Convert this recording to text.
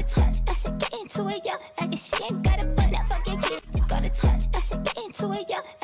church, I said get into it, yo. I guess she ain't got it, but never get it. Go to church, I said get into it, yo.